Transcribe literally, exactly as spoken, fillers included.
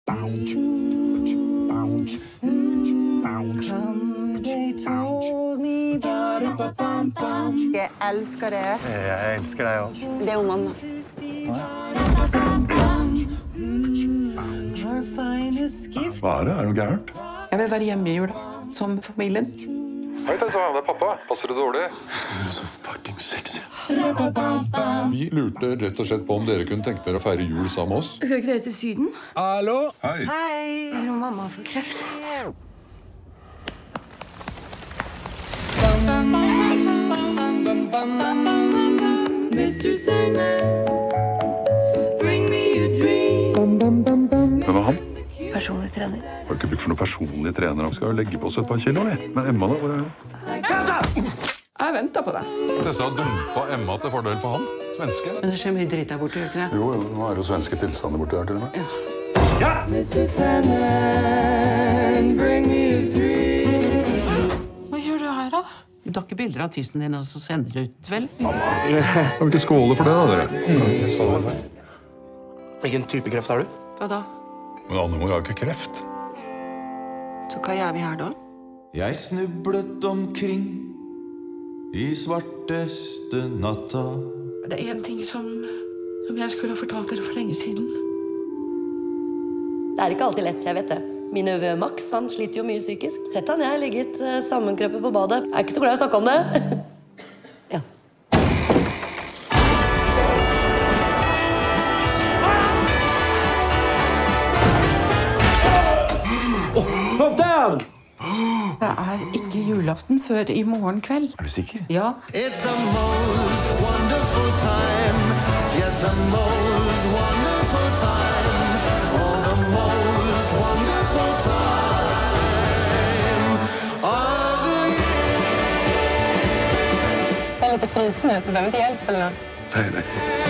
Jeg elsker det. Jeg elsker deg også. Det er jo mamma. Hva er det? Er det noe gærent? Jeg vil være hjemme i jula, som familien. Hei, det er pappa. Passer det dårlig? Du er så fucking sexy. Vi lurte rett og slett på om dere kunne tenke dere å feire jul sammen med oss. Skal ikke dere til Syden? Hallo? Hei. Hei. Jeg tror mamma har fått kreft. mister Sandman, bring me a dream. Hvem var han? Personlig trener. Har du ikke bruk for noen personlig trener? Han skal jo legge på oss et par kilo, vi. Men Emma da, hvor er hun? Jeg venter på deg. Tessa har dumpet Emma til fordel for han. Svenske. Men det skjer mye dritt der borte, gjør ikke det? Jo, jo, nå er det jo svenske tilstander borte der til og med. Ja. mister Sandman, bring me a dream. Hva gjør du her da? Du tar ikke bilder av tissen din og så sender du ut, vel? Kan vi ikke skåle for det da, dere? Hvilken type kreft har du? Hva da? Men Annemor har ikke kreft. Så hva gjør vi her da? Jeg snublet omkring i svarteste natta. Det er en ting som, som jeg skulle ha fortalt dere for lenge siden. Det er ikke alltid lett, jeg vet det. Min nevø Max, han sliter jo mye psykisk. Sett han, jeg har ligget uh, sammenkrøpet på badet. Jeg er ikke så glad i å snakke om det. Ja. Top down! Det er ikke julaften før i morgen kveld. Er du sikker? Ja. It's the most wonderful time. Yes, the most wonderful time. Oh, the most wonderful time of the year. Ser lite frusen ut. Du behöver inte hjälp eller något. Nei, nei.